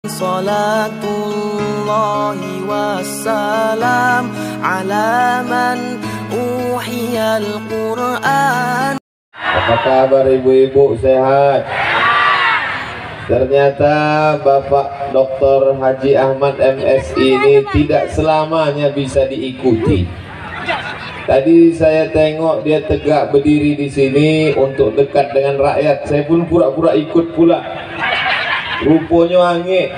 Salatullahi wassalam ala man uhiyal Qur'an. Apa kabar ibu-ibu, sehat? Ternyata Bapak Dr. Haji Ahmad MS ini tidak selamanya bisa diikuti. Tadi saya tengok dia tegak berdiri di sini untuk dekat dengan rakyat. Saya pun pura-pura ikut pula. Rupanya angin.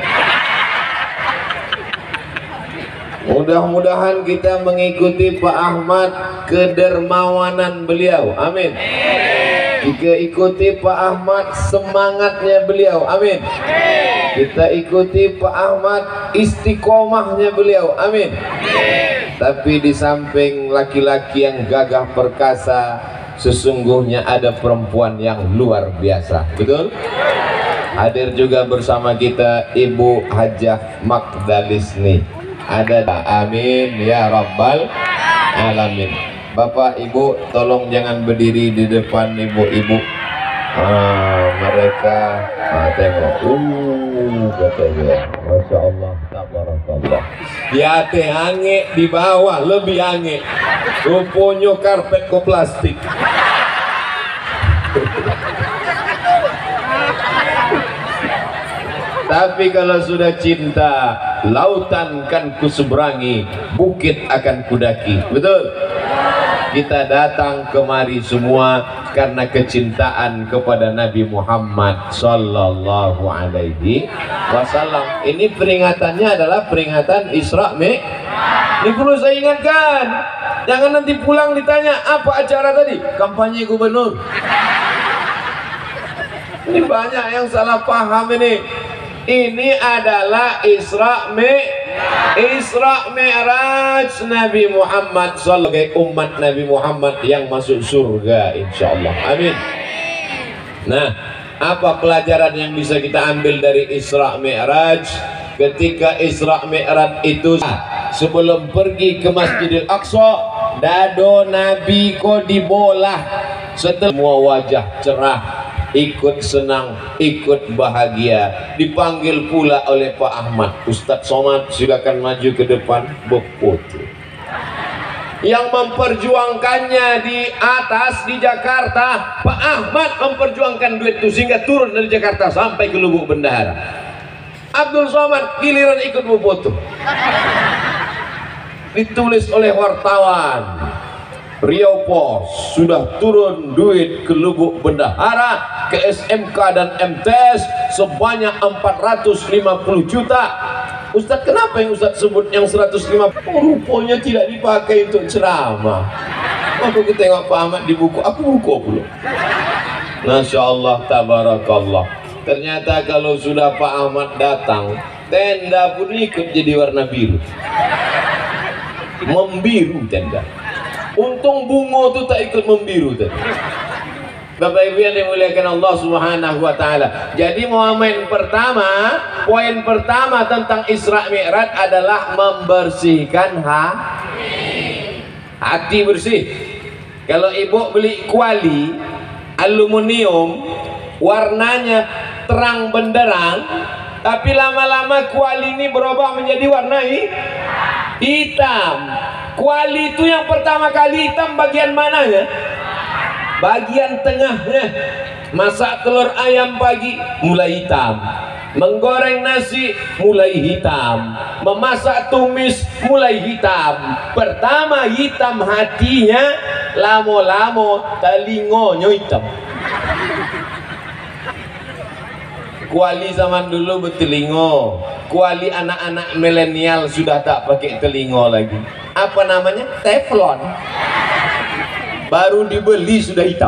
Mudah-mudahan kita mengikuti Pak Ahmad kedermawanan beliau. Amin. Kita ikuti Pak Ahmad semangatnya beliau. Amin. Kita ikuti Pak Ahmad istiqomahnya beliau. Amin. Tapi di samping laki-laki yang gagah perkasa, sesungguhnya ada perempuan yang luar biasa. Betul? Hadir juga bersama kita Ibu Hajah Magdalisni. Ada, amin ya rabbal alamin. Bapak Ibu tolong jangan berdiri di depan ibu-ibu. Mereka tengok, katanya, masya Allah, tabarakallah. Ya teh ange di bawah lebih ange. Rupanya karpet ko plastik. Tapi kalau sudah cinta, lautan kan kuseberangi, bukit akan kudaki. Betul? Kita datang kemari semua karena kecintaan kepada Nabi Muhammad Sallallahu Alaihi Wasallam. Ini peringatannya adalah peringatan Isra Mi'raj. Ini perlu saya ingatkan. Jangan nanti pulang ditanya apa acara tadi, kampanye gubernur. Ini banyak yang salah paham ini. Ini adalah Isra Mi'raj Nabi Muhammad sebagai umat Nabi Muhammad yang masuk surga insyaallah. Amin. Nah, apa pelajaran yang bisa kita ambil dari Isra Mi'raj? Ketika Isra Mi'raj itu sebelum pergi ke Masjidil Aqsa, dado Nabi ko dibolah. Setelah semua wajah cerah, ikut senang, ikut bahagia. Dipanggil pula oleh Pak Ahmad. Ustadz Somad, silakan maju ke depan berfoto. Yang memperjuangkannya di atas di Jakarta, Pak Ahmad memperjuangkan duit itu sehingga turun dari Jakarta sampai ke Lubuk Bendahara. Abdul Somad giliran ikut berfoto. Ditulis oleh wartawan, Riau Pos sudah turun duit ke Lubuk Bendahara, ke SMK dan MTS sebanyak 450 juta. Ustadz, kenapa yang Ustadz sebut yang 150? Rupanya tidak dipakai untuk ceramah. Aku tengok Pak Ahmad di buku, aku buku pula. Masya Allah, tabarakallah. Ternyata kalau sudah Pak Ahmad datang, tenda pun ikut jadi warna biru. Membiru tenda. Untung bunga itu tak ikut membiru tadi. Bapak Ibu yang dimuliakan Allah Subhanahu wa taala. Jadi momen pertama, poin pertama tentang Isra Mi'raj adalah membersihkan hati bersih. Kalau ibu beli kuali aluminium, warnanya terang benderang, tapi lama-lama kuali ini berubah menjadi warna hitam. Kuali itu yang pertama kali hitam bagian mananya? Bagian tengahnya. Masak telur ayam pagi mulai hitam, menggoreng nasi mulai hitam, memasak tumis mulai hitam. Pertama hitam hatinya, lama-lama telingonya hitam. Kuali zaman dulu bertelingo, kuali anak-anak milenial sudah tak pakai telingo lagi. Apa namanya? Teflon. Baru dibeli sudah hitam.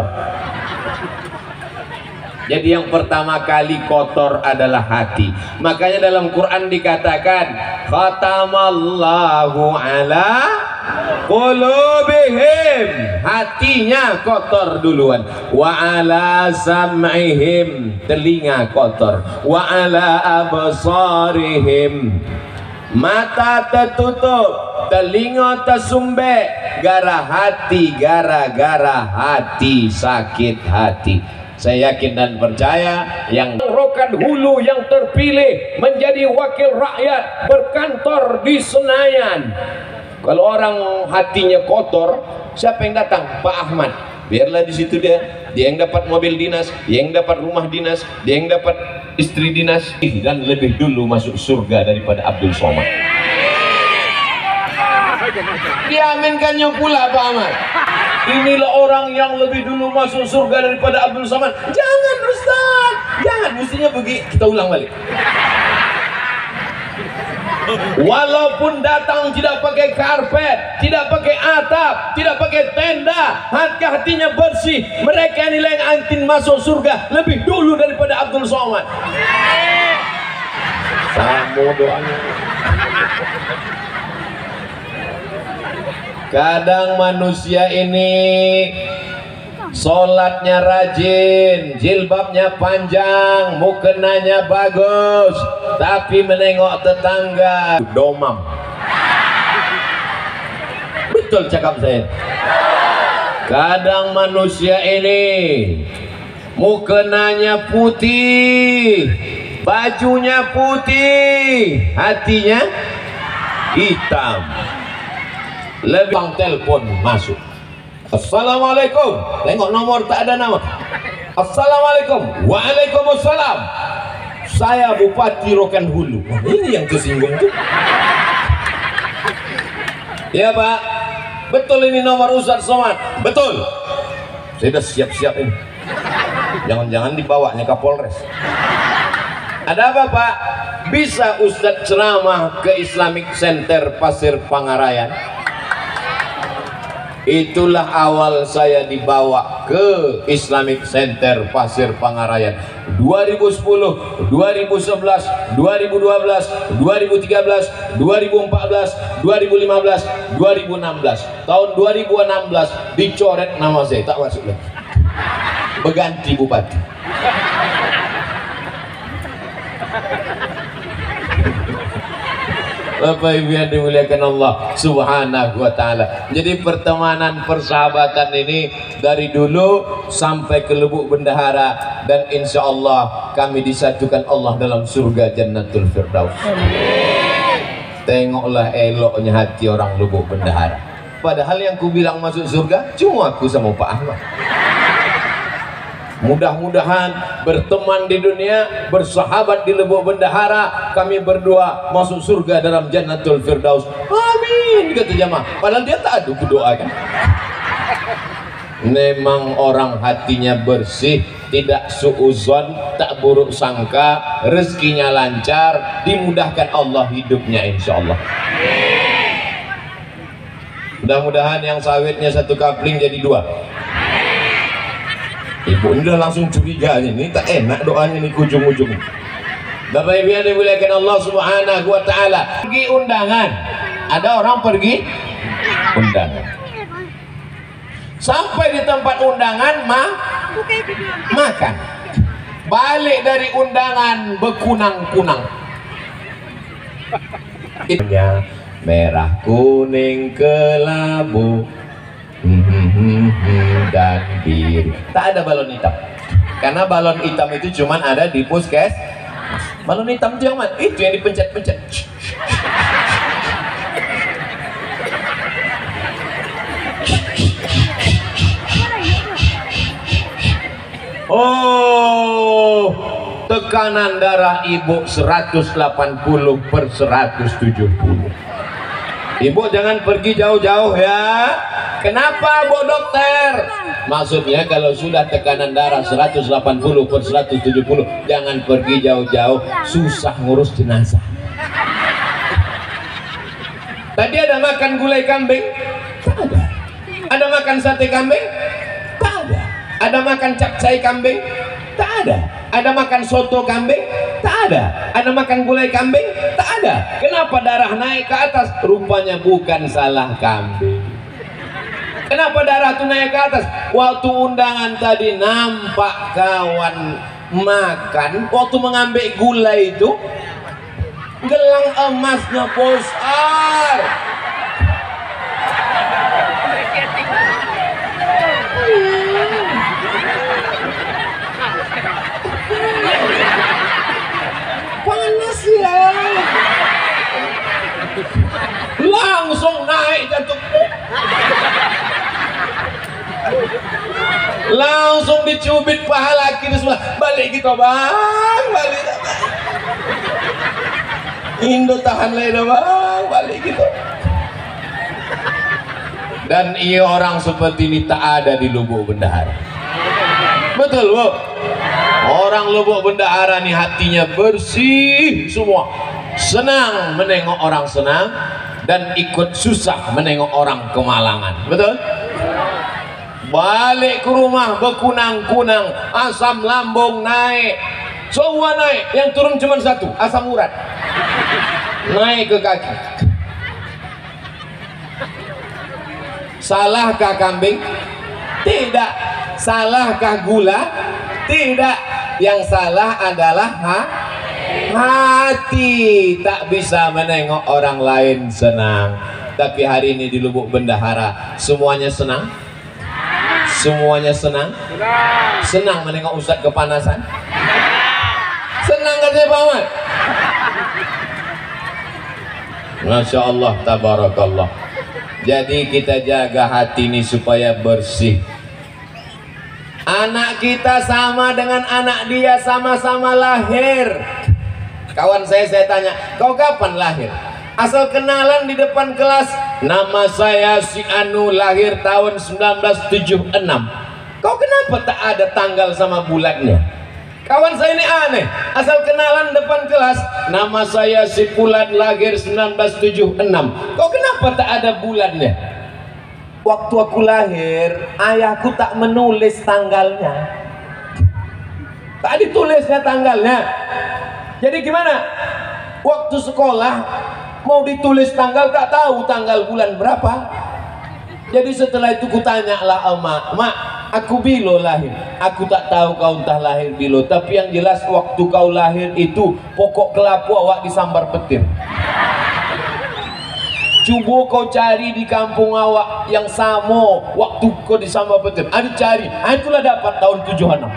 Jadi yang pertama kali kotor adalah hati. Makanya dalam Quran dikatakan, khatamallahu ala qulubihim, hatinya kotor duluan. Wa ala sam'ihim, telinga kotor. Wa ala absarihim, mata tertutup, telinga tersumbek, gara-gara hati sakit hati. Saya yakin dan percaya yang Rokan Hulu yang terpilih menjadi wakil rakyat berkantor di Senayan. Kalau orang hatinya kotor, siapa yang datang? Pak Ahmad. Biarlah di situ dia yang dapat mobil dinas, dia yang dapat rumah dinas, dia yang dapat istri dinas, dan lebih dulu masuk surga daripada Abdul Somad. Diaminkannya pula Pak Ahmad. Inilah orang yang lebih dulu masuk surga daripada Abdul Somad. Jangan Ustaz, jangan, mestinya begitu. Kita ulang balik. Walaupun datang tidak pakai karpet, tidak pakai atap, tidak pakai tenda, hatinya bersih, mereka inilah yang antin masuk surga lebih dulu daripada Abdul Somad. Sama doanya. Kadang manusia ini sholatnya rajin, jilbabnya panjang, mukenanya bagus, tapi menengok tetangga domam. Betul cakap saya. Kadang manusia ini mukenanya putih, bajunya putih, hatinya hitam. Lebih telepon masuk. Assalamualaikum. Tengok nomor tak ada nama. Assalamualaikum. Waalaikumsalam. Saya Bupati Rokan Hulu. Nah, ini yang tersinggung tuh. Ya Pak, betul ini nomor Ustaz Somad. Betul. Saya sudah siap-siap ini. Jangan-jangan dibawanya ke Polres. Ada apa Pak? Bisa Ustaz ceramah ke Islamic Center Pasir Pangarayan? Itulah awal saya dibawa ke Islamic Center Pasir Pangarayan 2010, 2011, 2012, 2013, 2014, 2015, 2016. Tahun 2016 dicoret nama saya, tak masuk lagi. Berganti bupati. Bapak Ibu yang dimuliakan Allah Subhanahu wa Ta'ala. Jadi pertemanan persahabatan ini dari dulu sampai ke Lubuk Bendahara, dan insya Allah kami disatukan Allah dalam surga Jannatul Firdaus. Tengoklah eloknya hati orang Lubuk Bendahara. Padahal yang ku bilang masuk surga cuma aku sama Pak Ahmad. Mudah-mudahan berteman di dunia, bersahabat di Lubuk Bendahara, kami berdua masuk surga dalam Jannatul Firdaus. Amin, kata jamaah. Padahal dia tak ada doa kan. Memang orang hatinya bersih, tidak suuzon, tak buruk sangka, rezekinya lancar, dimudahkan Allah hidupnya insya Allah. Mudah-mudahan yang sawitnya satu kapling jadi dua. Ibu ini udah langsung curiga ini tak enak doanya nih ujung-ujung. Bapak Ibu yang dimuliakan Allah Subhanahu wa Ta'ala. Pergi undangan, ada orang pergi undangan, sampai di tempat undangan makan, balik dari undangan bekunang-kunang. Itunya merah kuning kelabu dan biru, tak ada balon hitam, karena balon hitam itu cuman ada di puskes. Balon hitam itu yang mana? Itu yang dipencet-pencet. Oh, tekanan darah ibu 180/170. Ibu jangan pergi jauh-jauh ya. Kenapa Bu Dokter? Maksudnya kalau sudah tekanan darah 180/170, jangan pergi jauh-jauh, susah ngurus jenazah. Tadi ada makan gulai kambing? Tak ada. Ada makan sate kambing? Tak ada. Ada makan capcay kambing? Tak ada. Ada makan soto kambing? Tak ada. Ada makan gulai kambing? Tak ada. Kenapa darah naik ke atas? Rupanya bukan salah kambing. Kenapa darah itu naik ke atas? Waktu undangan tadi nampak kawan makan, waktu mengambil gulai itu gelang emasnya besar. langsung dicubit pahala kiri sebelah. Balik kita bang, balik. Indo tahan lain bang, balik kita. Dan iya orang seperti ini tak ada di Lubuk Bendahara. Betul bu? Orang Lubuk Bendahara nih hatinya bersih semua, senang menengok orang senang dan ikut susah menengok orang kemalangan. Betul? Balik ke rumah berkunang-kunang, asam lambung naik, semua naik, yang turun cuma satu, asam urat naik ke kaki. Salahkah kambing? Tidak. Salahkah gula? Tidak. Yang salah adalah hati. Tak bisa menengok orang lain senang. Tapi hari ini di Lubuk Bendahara semuanya senang. Semuanya senang. Senang menengok Ustadz kepanasan. Senang katanya Pak Ahmad. Masya Allah, tabarakallah. Jadi kita jaga hati ini supaya bersih. Anak kita sama dengan anak dia, sama-sama lahir. Kawan saya tanya, kau kapan lahir? Asal kenalan di depan kelas, nama saya si Anu, lahir tahun 1976. Kau kenapa tak ada tanggal sama bulannya? Kawan saya ini aneh, asal kenalan depan kelas, nama saya si Fulan, lahir 1976. Kok kenapa tak ada bulannya? Waktu aku lahir, ayahku tak menulis tanggalnya. Tak ditulisnya tanggalnya. Jadi gimana? Waktu sekolah mau ditulis tanggal, tak tahu tanggal bulan berapa. Jadi setelah itu kutanyalah emak, "Mak, aku bilo lahir." Aku tak tahu kau entah lahir bilo, tapi yang jelas waktu kau lahir itu pokok kelapu awak disambar petir. Coba kau cari di kampung awak yang sama waktu kau disambar petir. Ada cari, itulah dapat tahun 76.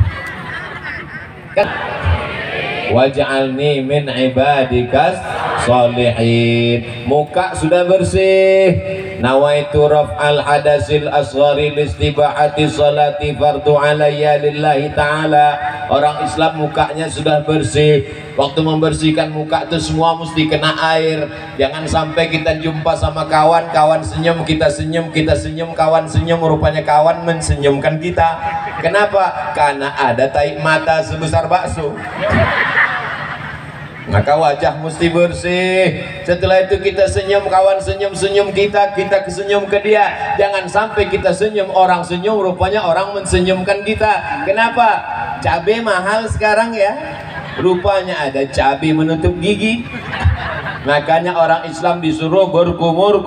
Kan? Waj'alni min ibadikas sholihin. Muka sudah bersih. Nawaitu raf'al hadasil asghari listibahati salati fardu alayya lillahi ta'ala. Orang Islam mukanya sudah bersih. Waktu membersihkan muka itu semua mesti kena air. Jangan sampai kita jumpa sama kawan, kawan senyum, kita senyum, kawan senyum, rupanya kawan mensenyumkan kita. Kenapa? Karena ada tahi mata sebesar bakso. Maka wajah mesti bersih. Setelah itu kita senyum, kawan senyum kita kesenyum ke dia. Jangan sampai kita senyum, orang senyum, rupanya orang mensenyumkan kita. Kenapa? Cabai mahal sekarang ya. Rupanya ada cabai menutup gigi. Makanya orang Islam disuruh berkumur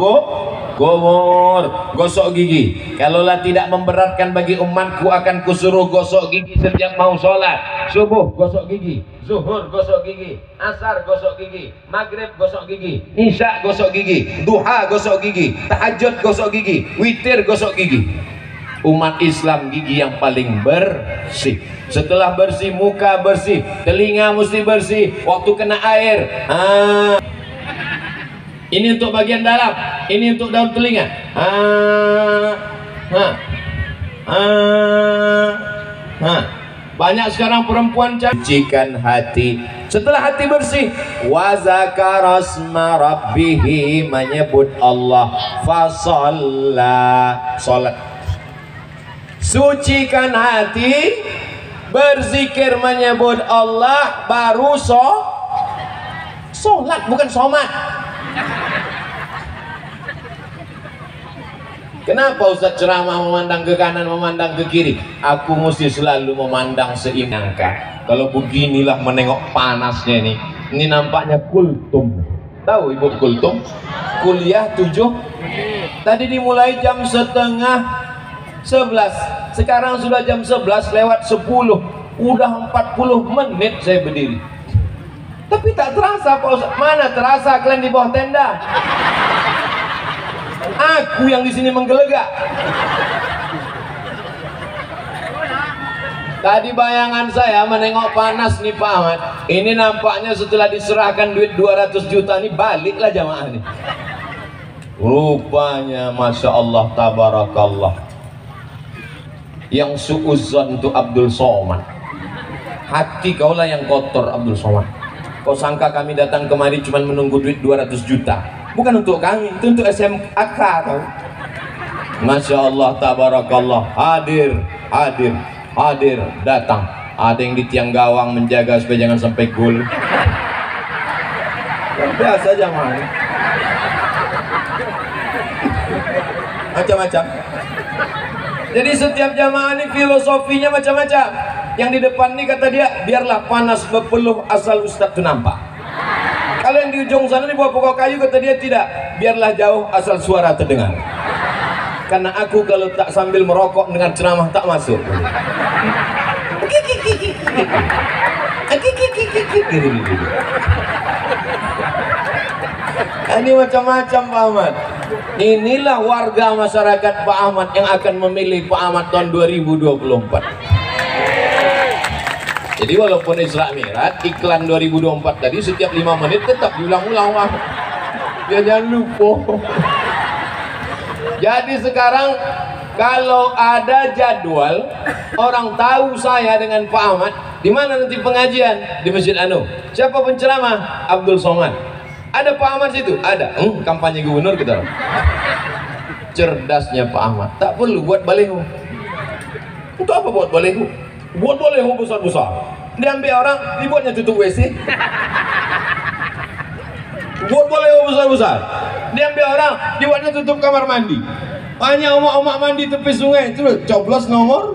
gosok gigi. Kalaulah tidak memberatkan bagi umatku, akan kusuruh gosok gigi setiap mau sholat. Subuh gosok gigi, zuhur gosok gigi, asar gosok gigi, maghrib gosok gigi, isya gosok gigi, duha gosok gigi, tahajud gosok gigi, witir gosok gigi. Umat Islam gigi yang paling bersih. Setelah bersih, muka bersih, telinga mesti bersih. Waktu kena air, ini untuk bagian dalam, ini untuk daun telinga. Banyak sekarang perempuan cucikan hati. Setelah hati bersih, wa zakara asma rabbih, menyebut Allah, fasalla, salat. Sucikan hati, berzikir menyebut Allah, baru salat, bukan somat. Kenapa Ustaz ceramah memandang ke kanan, memandang ke kiri? Aku mesti selalu memandang seimbang. Kalau beginilah menengok panasnya ini. Ini nampaknya kultum. Tahu Ibu kultum? Kuliah 7. Tadi dimulai jam 10:30. Sekarang sudah jam 11 lewat 10. Udah 40 menit saya berdiri. Tapi tak terasa Pak Ustaz. Mana terasa kalian di bawah tenda? Aku yang di sini menggelegak. Tadi bayangan saya menengok panas nih Pak Ahmad. Ini nampaknya setelah diserahkan duit 200 juta nih baliklah jamaah nih. Rupanya Masya Allah, tabarakallah. yang suuzon itu Abdul Somad. Hati kaulah yang kotor Abdul Somad. Kau sangka kami datang kemari cuma menunggu duit 200 juta? Bukan untuk kami, itu untuk SMAK tahu. Masya Allah, tabarakallah, hadir, datang. Ada yang di tiang gawang menjaga supaya jangan sampai gol. Biasa jamaah. Macam-macam. Jadi setiap jamaah ini filosofinya macam-macam. Yang di depan ini kata dia, biarlah panas berpeluh asal Ustadz itu nampak. Kalau yang di ujung sana di bawah pokok kayu kata dia tidak, biarlah jauh asal suara terdengar. Karena aku kalau tak sambil merokok dengan ceramah tak masuk. Ini macam-macam Pak Ahmad. Inilah warga masyarakat Pak Ahmad yang akan memilih Pak Ahmad tahun 2024. Jadi walaupun Isra Mi'raj iklan 2024 tadi setiap 5 menit tetap diulang-ulang, ya jangan lupa. Jadi sekarang kalau ada jadwal orang tahu saya dengan Pak Ahmad, di mana nanti pengajian? Di Masjid Anu. Siapa penceramah? Abdul Somad. Ada Pak Ahmad situ? Ada. Kampanye gubernur kita. Cerdasnya Pak Ahmad. Tak perlu buat baleho. Untuk apa buat baleho? Buat baleho besar-besar. Diambil orang, dibuatnya tutup WC. Buat baleho besar-besar. Diambil orang, dibuatnya tutup kamar mandi. Hanya omak-omak mandi tepi sungai, terus coblos nomor.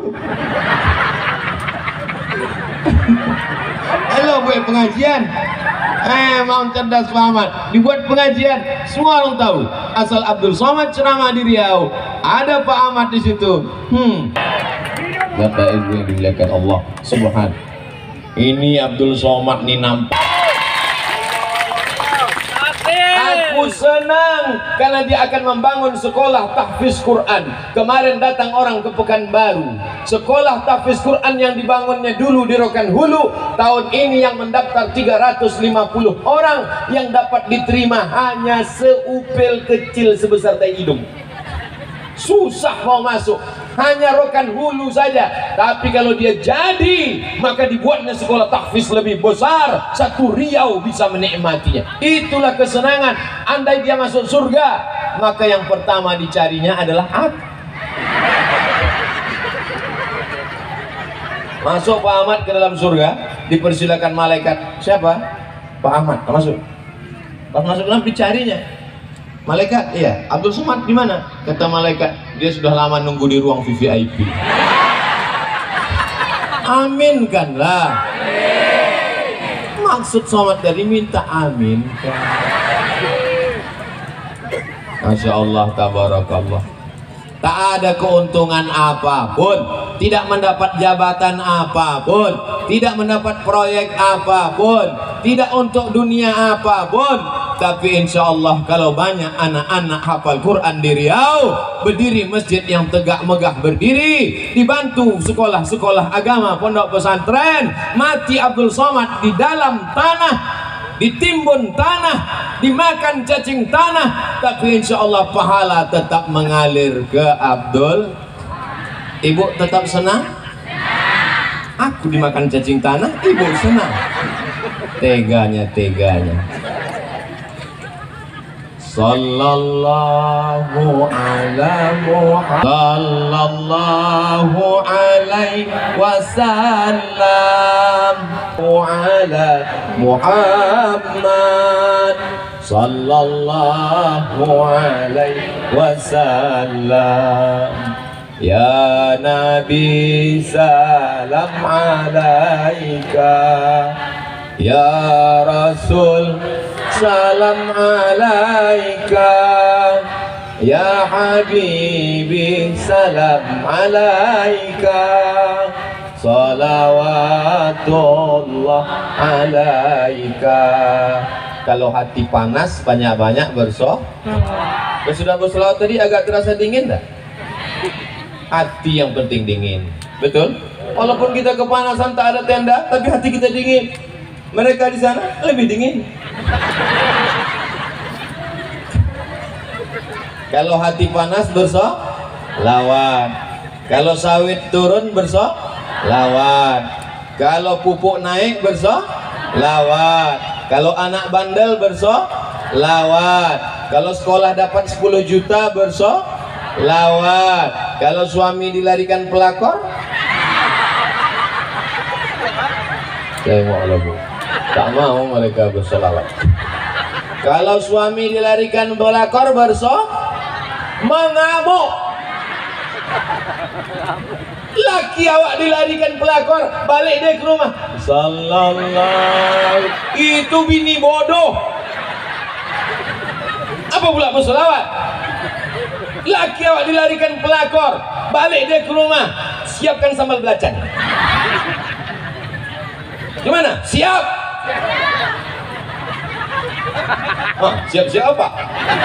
Halo, buat pengajian. Mau cerdas Pak Ahmad. Dibuat pengajian, semua orang tahu. Asal Abdul Somad ceramah di Riau, ada Pak Ahmad di situ. Bapak Ibu yang dimuliakan Allah Subhanahu. Ini Abdul Somad nih nampak. Aku senang karena dia akan membangun sekolah tahfiz Quran. Kemarin datang orang ke Pekanbaru. Sekolah tahfiz Quran yang dibangunnya dulu di Rokan Hulu, tahun ini yang mendaftar 350 orang, yang dapat diterima hanya seupil kecil sebesar tai hidung. Susah mau masuk, hanya Rokan Hulu saja. Tapi kalau dia jadi, maka dibuatnya sekolah tahfiz lebih besar, satu Riau bisa menikmatinya. Itulah kesenangan. Andai dia masuk surga, maka yang pertama dicarinya adalah aku. Masuk Pak Ahmad ke dalam surga, dipersilakan malaikat. Siapa? Pak Ahmad. Masuk. Pas masuk dalam dicarinya. Malaikat, iya. Abdul Somad di mana? Kata malaikat, dia sudah lama nunggu di ruang VVIP. Aminkanlah. Maksud Somad tadi minta amin. Masya Allah, tabarakallah. Tak ada keuntungan apapun, tidak mendapat jabatan apapun, tidak mendapat proyek apapun, tidak untuk dunia apapun. Tapi insya Allah kalau banyak anak-anak hafal Quran di Riau, berdiri masjid yang tegak megah berdiri, dibantu sekolah-sekolah agama, pondok pesantren, mati Abdul Somad di dalam tanah, ditimbun tanah, dimakan cacing tanah, tapi insya Allah pahala tetap mengalir ke Abdul. Ibu tetap senang? Aku dimakan cacing tanah, ibu senang. Teganya. Sallallahu ala Muhammad, sallallahu alaihi wasallam, ala Muhammad, sallallahu alaihi wasallam. Ya Nabi salam alaika, ya Rasul salam alaika, ya Habibi salam alaika, salawatullah alaika. Kalau hati panas banyak-banyak bersolawat. Sudah bersolawat tadi agak terasa dingin enggak? Hati yang penting dingin. Betul? Walaupun kita kepanasan tak ada tenda, tapi hati kita dingin. Mereka di sana lebih dingin. Kalau hati panas bersolawat, Kalau sawit turun bersolawat. Kalau pupuk naik bersolawat. Kalau anak bandel bersolawat. Kalau sekolah dapat 10 juta bersolawat. Kalau suami dilarikan pelakor, saya mau tak mau mereka bersolawat. Kalau suami dilarikan pelakor mengamuk. Laki awak dilarikan pelakor, balik dia ke rumah. Sallallahu, itu bini bodoh. Apa pula bersolawat? Laki awak dilarikan pelakor, balik dia ke rumah, siapkan sambal belacan. Gimana? Siap? Siap-siap apa?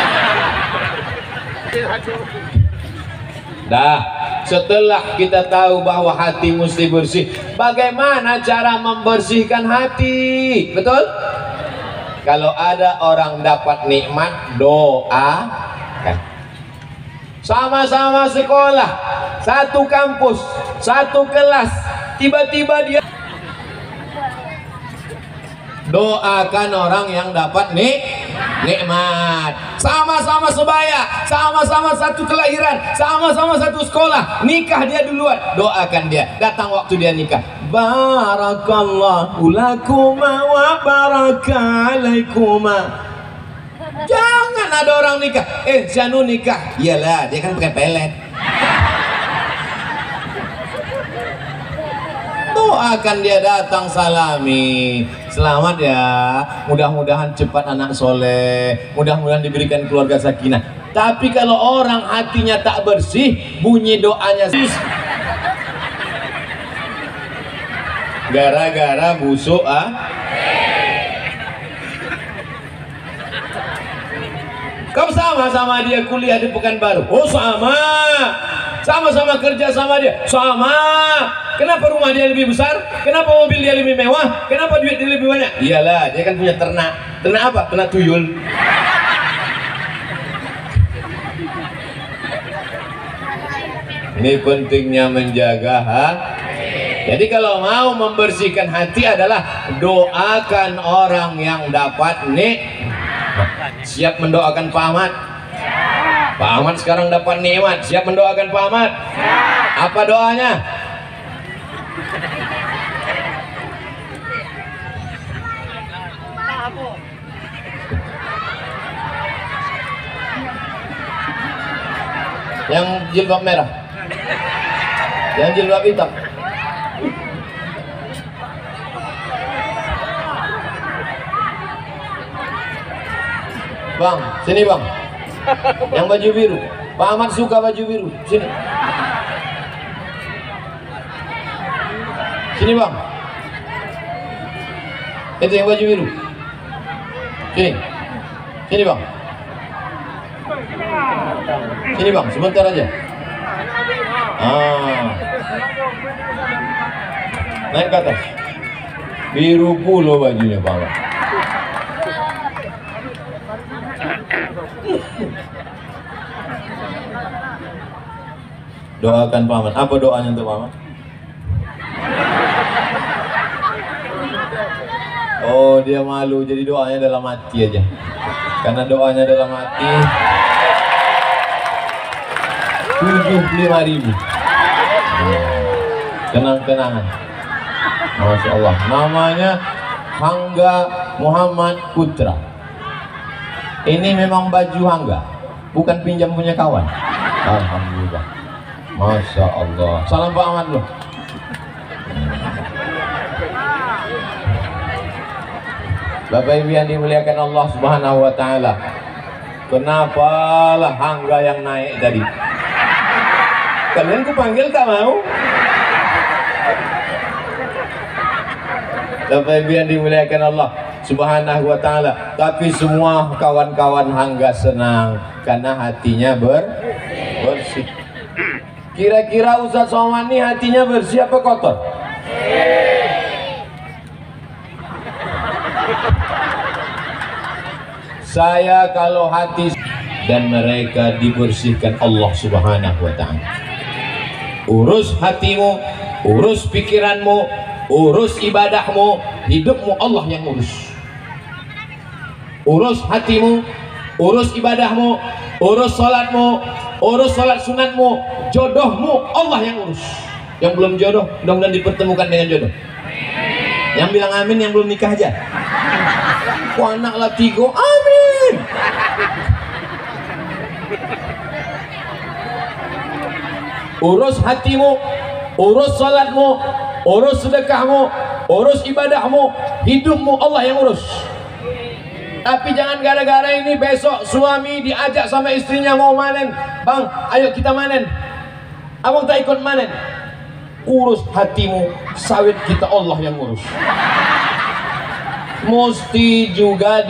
Dah, setelah kita tahu bahwa hati mesti bersih, bagaimana cara membersihkan hati? Betul? Kalau ada orang dapat nikmat, doakan. Sama-sama sekolah, satu kampus, satu kelas, tiba-tiba dia doakan orang yang dapat nikmat. Sama-sama sebaya, sama-sama satu kelahiran, sama-sama satu sekolah, nikah dia duluan, doakan dia. Datang waktu dia nikah, barakallahu lakuma wa baraka alaikuma. Jangan ada orang nikah, Janu nikah, iyalah dia kan pakai pelet. Doakan dia, datang salami, selamat ya, mudah-mudahan cepat anak soleh, mudah-mudahan diberikan keluarga sakinah. Tapi kalau orang hatinya tak bersih, bunyi doanya gara-gara busuk Kau sama-sama dia kuliah di Pekanbaru, oh sama-sama kerja sama dia, sama. Kenapa rumah dia lebih besar? Kenapa mobil dia lebih mewah? Kenapa duit dia lebih banyak? Iyalah, dia kan punya ternak. Ternak apa? Ternak tuyul. Ini pentingnya menjaga hati. Jadi kalau mau membersihkan hati adalah doakan orang yang dapat siap mendoakan Pak Ahmad. Pak Ahmad sekarang dapat nikmat, siap mendoakan Pak Ahmad. Apa doanya? Yang jilbab merah, yang jilbab hitam. Bang, sini bang. Yang baju biru, Pak Ahmad suka baju biru. Sini. Sini bang. Itu yang baju biru. Sini. Sini bang. Sini bang, sebentar aja. Naik ke atas. Biru pula bajunya bang. Doakan Pak Ahmad. Apa doanya untuk Pak Ahmad? Oh, dia malu, jadi doanya dalam hati aja. Karena doanya dalam hati 75.000. Kenang-kenangan. Masya Allah. Namanya Hangga Muhammad Putra. Ini memang baju Hangga, bukan pinjam punya kawan. Alhamdulillah. Masya Allah. Salam Pak Ahmad loh. Bapak Ibu yang dimuliakan Allah Subhanahu wa taala. Kenapalah Hangga yang naik tadi? Kalian kupanggil tak mau? Bapak Ibu yang dimuliakan Allah Subhanahu wa taala. Tapi semua kawan-kawan Hangga senang karena hatinya bersih. Kira-kira Ustaz Somad ini hatinya bersih apa kotor? Saya kalau hati dan mereka dibersihkan Allah Subhanahu wa ta'ala. urus hatimu, urus pikiranmu, urus ibadahmu, hidupmu Allah yang urus. Urus hatimu, urus ibadahmu, urus salatmu, urus salat sunatmu, jodohmu Allah yang urus. Yang belum jodoh, mudah-mudahan dipertemukan dengan jodoh. Yang bilang amin yang belum nikah aja. Wah, anak lah 3, amin. Urus hatimu, urus salatmu, urus sedekahmu, urus ibadahmu, hidupmu Allah yang urus. Tapi jangan gara-gara ini besok suami diajak sama istrinya mau manen, bang, ayo kita manen. Abang tak ikut manen. Urus hatimu, sawit kita Allah yang urus. Mesti juga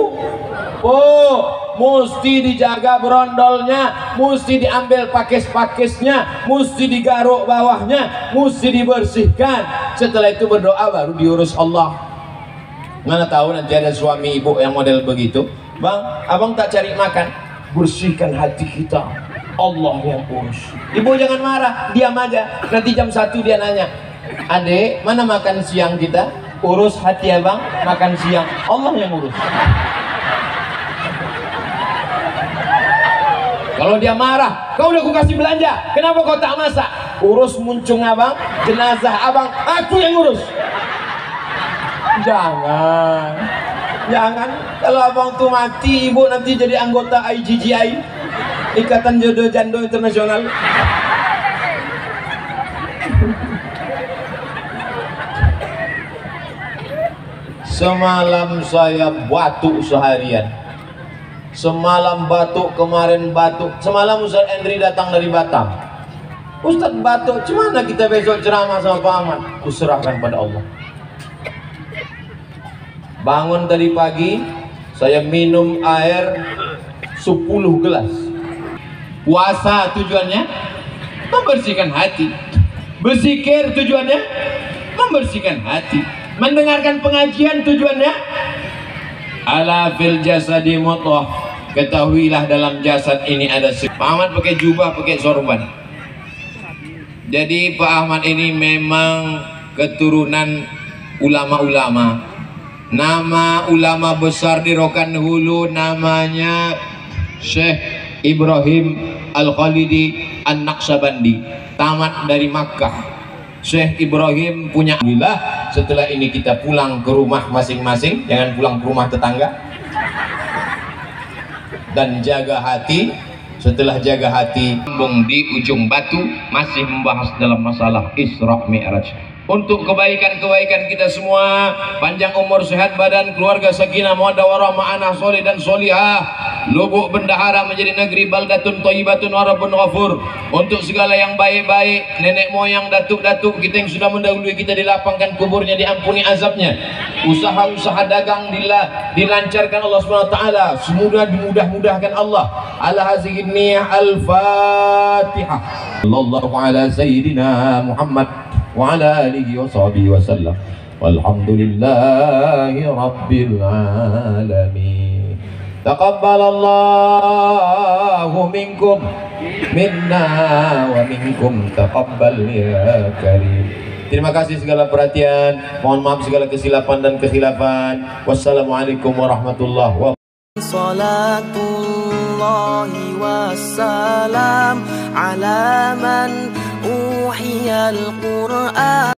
mesti dijaga berondolnya, mesti diambil pakis-pakisnya, mesti digaruk bawahnya, mesti dibersihkan. Setelah itu berdoa baru diurus Allah. Mana tahu nanti ada suami ibu yang model begitu. Bang, abang tak cari makan, bersihkan hati kita, Allah yang urus. Ibu jangan marah, diam aja. Nanti jam 1 dia nanya, adek mana makan siang kita? Urus hati abang, makan siang Allah yang urus. Kalau dia marah, kau udah aku kasih belanja, kenapa kau tak masak? Urus muncung abang, jenazah abang, aku yang urus. Jangan, kalau abang tuh mati, ibu nanti jadi anggota IJGI, Ikatan Jodoh Jando Internasional. Semalam saya batuk seharian. Semalam batuk, kemarin batuk. Semalam Ustaz Endri datang dari Batam. Ustaz batuk, gimana kita besok ceramah sama Pak Ahmad? Kuserahkan pada Allah. Bangun tadi pagi, saya minum air 10 gelas. Puasa tujuannya membersihkan hati. Berzikir tujuannya membersihkan hati. Mendengarkan pengajian tujuannya ala fil jasadi mudghah. Ketahuilah dalam jasad ini ada. Pak Ahmad pakai jubah, pakai sorban. Jadi Pak Ahmad ini memang keturunan ulama-ulama. Nama ulama besar di Rokan Hulu namanya Syekh Ibrahim Al-Khalidi An-Naqsabandi, tamat dari Makkah. Syekh Ibrahim punya. Alhamdulillah, setelah ini kita pulang ke rumah masing-masing, jangan pulang ke rumah tetangga. Dan jaga hati. Setelah jaga hati, di ujung batu masih membahas dalam masalah Isra Mi'raj. Untuk kebaikan-kebaikan kita semua, panjang umur, sehat badan, keluarga sakinah mawaddah warahmah, anak soleh dan solihah, lubuk bendahara menjadi negeri baldatun thayyibatun wa rabbun ghafur. Untuk segala yang baik-baik, nenek moyang, datuk-datuk kita yang sudah mendahului kita, dilapangkan kuburnya, diampuni azabnya. Usaha-usaha dagang dilancarkan Allah Subhanahu wa taala, semoga dimudah-mudahkan Allah. Ala hazihi niyah al-Fatihah. Sallallahu ala sayyidina Muhammad wa ala alihi wa sahbihi wa sallam. Walhamdulillahi rabbil alamin. Taqabbalallahu minkum minna wa minkum taqabbal ya karim. Terima kasih segala perhatian. Mohon maaf segala kesilapan dan kekhilafan. Wassalamualaikum warahmatullahi wabarakatuh. Salatullahi wassalam ala man uhiyal Qur'an.